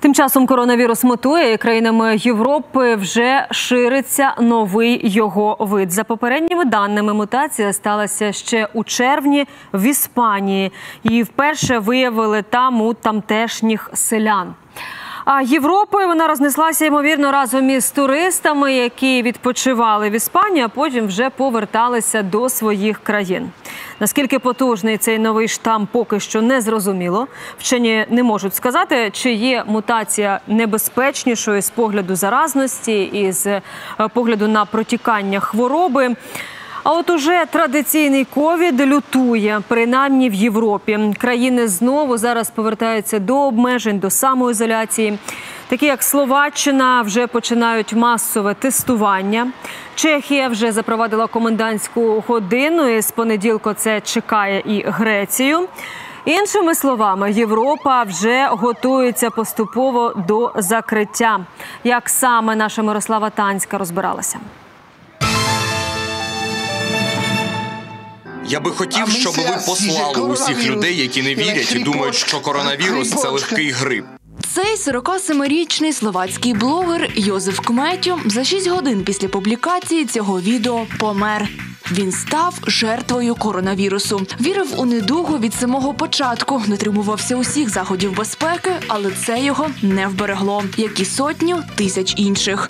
Тим часом коронавірус мутує, і країнами Європи вже шириться новий його вид. За попередніми даними, мутація сталася ще у червні в Іспанії. Її вперше виявили там у тамтешніх селян. А Європою вона рознеслася, ймовірно, разом із туристами, які відпочивали в Іспанії, а потім вже поверталися до своїх країн. Наскільки потужний цей новий штам, поки що не зрозуміло. Вчені не можуть сказати, чи є мутація небезпечнішою з погляду заразності і з погляду на протікання хвороби. А от уже традиційний ковід лютує, принаймні в Європі. Країни знову зараз повертаються до обмежень, до самоізоляції. Такі як Словаччина вже починають масове тестування. Чехія вже запровадила комендантську годину, і з понеділка це чекає і Грецію. Іншими словами, Європа вже готується поступово до закриття. Як саме наша Мирослава Танська розбиралася? Я би хотів, щоб ви послали усіх людей, які не вірять і думають, що коронавірус – це легкий грип. Цей 47-річний словацький блогер Йозеф Кметю за 6 годин після публікації цього відео помер. Він став жертвою коронавірусу. Вірив у недугу від самого початку, дотримувався усіх заходів безпеки, але це його не вберегло, як і сотню тисяч інших.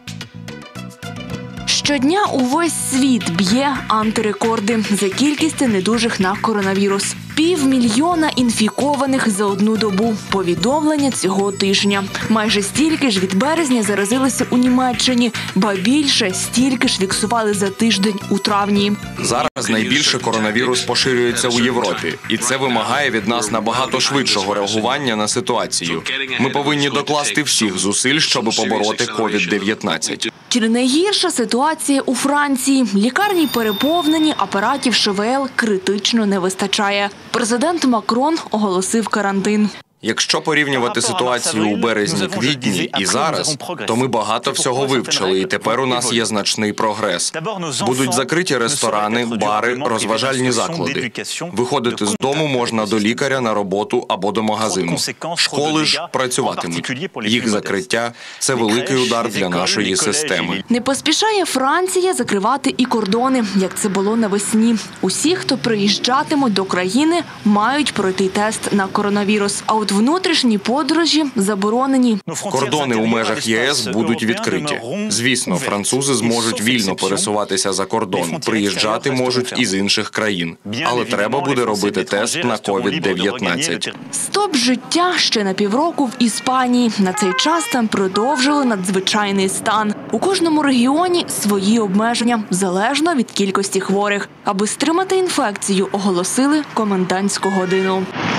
Щодня увесь світ б'є антирекорди за кількістю недужих на коронавірус. 500 000 інфікованих за одну добу. Повідомлення цього тижня. Майже стільки ж від березня заразилися у Німеччині, ба більше стільки ж фіксували за тиждень у травні. Зараз найбільше коронавірус поширюється у Європі. І це вимагає від нас набагато швидшого реагування на ситуацію. Ми повинні докласти всіх зусиль, щоб побороти COVID-19. Чи не найгірша ситуація у Франції? Лікарні переповнені, апаратів ШВЛ критично не вистачає. Президент Макрон оголосив карантин. Якщо порівнювати ситуацію у березні-квітні і зараз, то ми багато всього вивчили, і тепер у нас є значний прогрес. Будуть закриті ресторани, бари, розважальні заклади. Виходити з дому можна до лікаря, на роботу або до магазину. Школи ж працюватимуть. Їх закриття – це великий удар для нашої системи. Не поспішає Франція закривати і кордони, як це було навесні. Усі, хто приїжджатимуть до країни, мають пройти тест на коронавірус. А от внутрішні подорожі заборонені. Кордони у межах ЄС будуть відкриті. Звісно, французи зможуть вільно пересуватися за кордон, приїжджати можуть із інших країн. Але треба буде робити тест на COVID-19. Стоп життя ще на півроку в Іспанії. На цей час там продовжили надзвичайний стан. У кожному регіоні свої обмеження, залежно від кількості хворих. Аби стримати інфекцію, оголосили комендантську годину.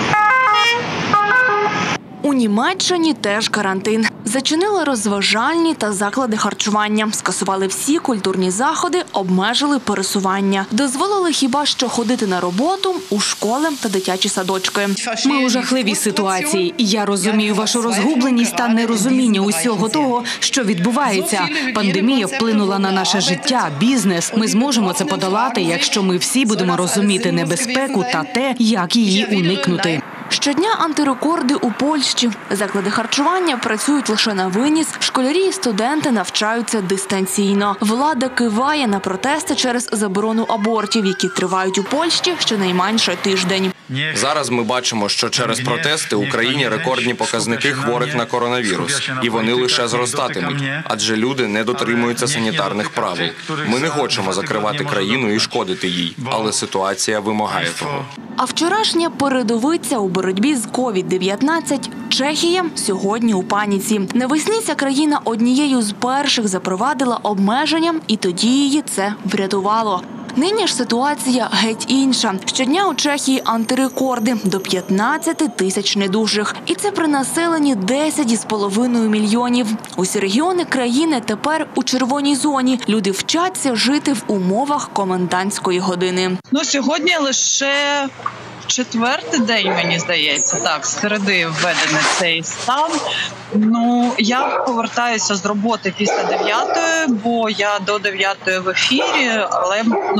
У Німеччині теж карантин. Зачинили розважальні та заклади харчування. Скасували всі культурні заходи, обмежили пересування. Дозволили хіба що ходити на роботу, у школи та дитячі садочки. Ми у жахливій ситуації. І я розумію вашу розгубленість та нерозуміння усього того, що відбувається. Пандемія вплинула на наше життя, бізнес. Ми зможемо це подолати, якщо ми всі будемо розуміти небезпеку та те, як її уникнути. Щодня антирекорди у Польщі. Заклади харчування працюють лише на виніс, школярі і студенти навчаються дистанційно. Влада киває на протести через заборону абортів, які тривають у Польщі щонайменше тиждень. Зараз ми бачимо, що через протести в Україні рекордні показники хворих на коронавірус. І вони лише зростатимуть, адже люди не дотримуються санітарних правил. Ми не хочемо закривати країну і шкодити їй, але ситуація вимагає того. А вчорашня передовиця у боротьбі з COVID-19 Чехія сьогодні у паніці. Навесні ця країна однією з перших запровадила обмеження, і тоді її це врятувало. Нині ж ситуація геть інша. Щодня у Чехії антирекорди – до 15 тисяч недужих. І це при населенні 10,5 мільйонів. Усі регіони країни тепер у червоній зоні. Люди вчаться жити в умовах комендантської години. Сьогодні лише 4-й день, мені здається, так, з середи введений цей стан. Я повертаюся з роботи після 9-ї, бо я до 9-ї в ефірі, але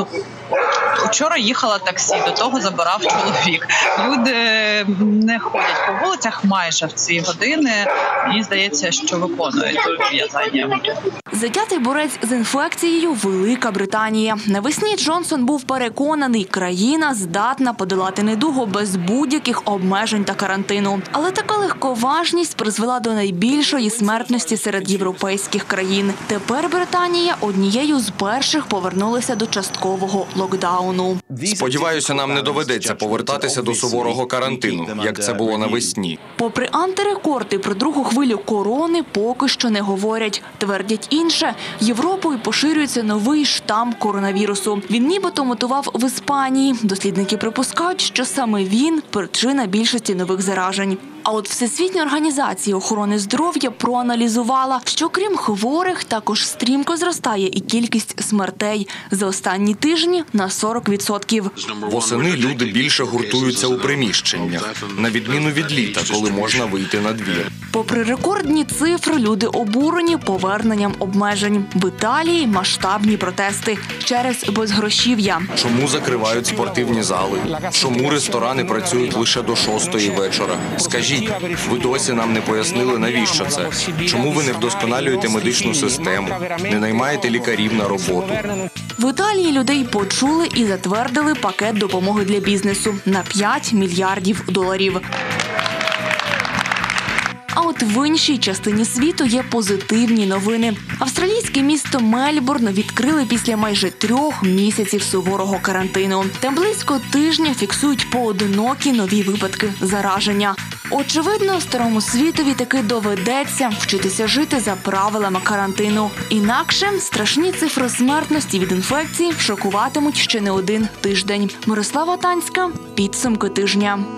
Вчора їхала таксі, до того забирав чоловік. Люди не ходять по вулицях майже в ці години. Мені здається, що виконують зобов'язання. Затятий борець з інфекцією – Велика Британія. Навесні Джонсон був переконаний, країна здатна подолати недугу без будь-яких обмежень та карантину. Але така легковажність призвела до найбільшої смертності серед європейських країн. Тепер Британія однією з перших повернулася до часткового локдауну. Сподіваюся, нам не доведеться повертатися до суворого карантину, як це було навесні. Попри антирекорди про другу хвилю корони поки що не говорять. Твердять інше – Європою поширюється новий штам коронавірусу. Він нібито мутував в Іспанії. Дослідники припускають, що саме він – причина більшості нових заражень. А от Всесвітня організація охорони здоров'я проаналізувала, що крім хворих, також стрімко зростає і кількість смертей. За останні тижні на 40%. Восени люди більше гуртуються у приміщеннях, на відміну від літа, коли можна вийти на двір. Попри рекордні цифри, люди обурені поверненням обмежень. В Італії масштабні протести через безгрошів'я. Чому закривають спортивні зали? Чому ресторани працюють лише до 6-ї вечора? Скажіть, ви досі нам не пояснили, навіщо це? Чому ви не вдосконалюєте медичну систему, не наймаєте лікарів на роботу? В Італії людей почули і затвердили пакет допомоги для бізнесу на $5 мільярдів. А от в іншій частині світу є позитивні новини. Австралійське місто Мельбурн відкрили після майже 3 місяців суворого карантину. Там близько тижня фіксують поодинокі нові випадки зараження. Очевидно, старому світові таки доведеться вчитися жити за правилами карантину. Інакше страшні цифри смертності від інфекції шокуватимуть ще не один тиждень. Мирослава Танська, підсумки тижня.